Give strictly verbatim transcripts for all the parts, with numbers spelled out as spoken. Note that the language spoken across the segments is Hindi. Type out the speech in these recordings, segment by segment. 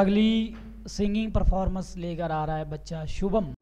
अगली सिंगिंग परफॉर्मेंस लेकर आ रहा है बच्चा शुभम।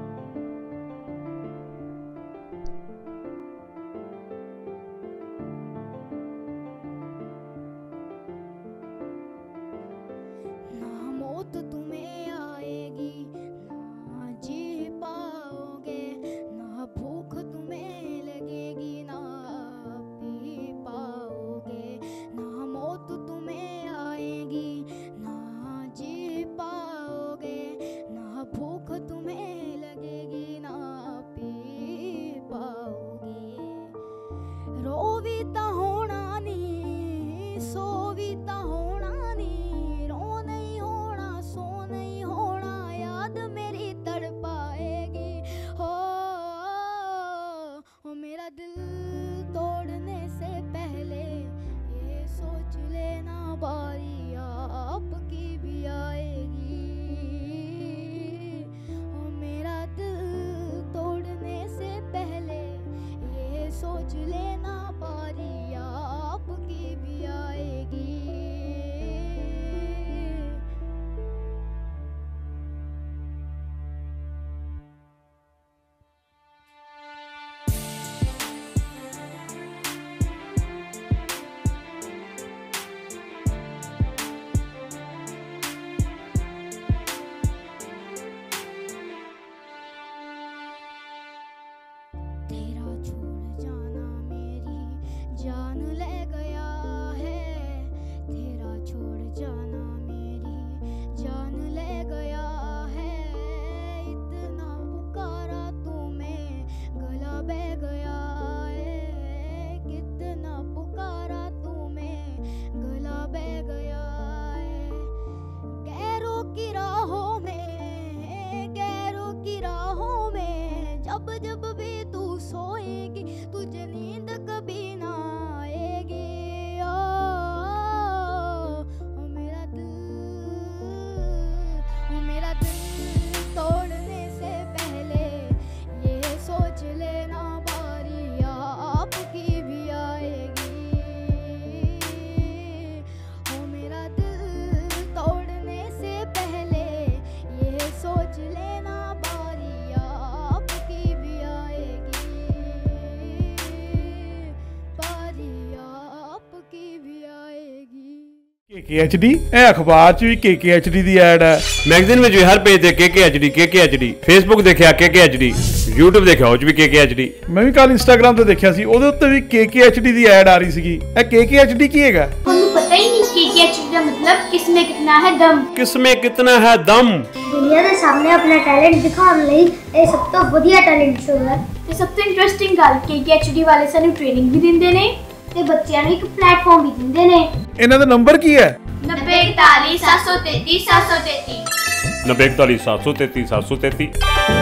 के एच डी अखबार च भी के के एच डी दी ऐड है, मैगजीन में भी हर पेज ते के के एच डी के के एच डी, फेसबुक देखिया के के एच डी, यूट्यूब देखिया ਉਹ ਚ ਵੀ के के एच डी। मैं भी कल इंस्टाग्राम ਤੇ ਦੇਖਿਆ ਸੀ ਉਹਦੇ ਉੱਤੇ ਵੀ के के एच डी ਦੀ ਐਡ ਆ ਰਹੀ ਸੀਗੀ। ਇਹ के के एच डी ਕੀ ਹੈਗਾ? ਤੁਹਾਨੂੰ ਪਤਾ ਹੀ ਨਹੀਂ के के एच डी ਦਾ ਮਤਲਬ ਕਿਸਮੇ ਕਿਤਨਾ ਹੈ ਦਮ। ਕਿਸਮੇ ਕਿਤਨਾ ਹੈ ਦਮ। ਦੁਨੀਆ ਦੇ ਸਾਹਮਣੇ ਆਪਣਾ ਟੈਲੈਂਟ ਦਿਖਾਉਣ ਲਈ ਇਹ ਸਭ ਤੋਂ ਵਧੀਆ ਟੈਲੈਂਟ ਸ਼ੋ ਹੈ। ਤੇ ਸਭ ਤੋਂ ਇੰਟਰਸਟਿੰਗ ਗੱਲ के के एच डी ਵਾਲੇ ਸਾਨੂੰ ਟ੍ਰੇਨਿੰਗ ਵੀ ਦਿੰਦੇ ਨੇ ਤੇ ਬੱਚਿਆਂ ਨੂੰ ਇੱਕ ਪਲੇਟਫਾਰਮ ਵੀ ਦਿੰਦੇ ਨੇ। ਇਹਨਾਂ ਦਾ ਨੰਬਰ ਕੀ ਹੈ? नब्बे इकतालीस सात सौ तैतीस सात सौ तैतीस नब्बे इकतालीस सात सौ तैतीस सात सौ तैतीस।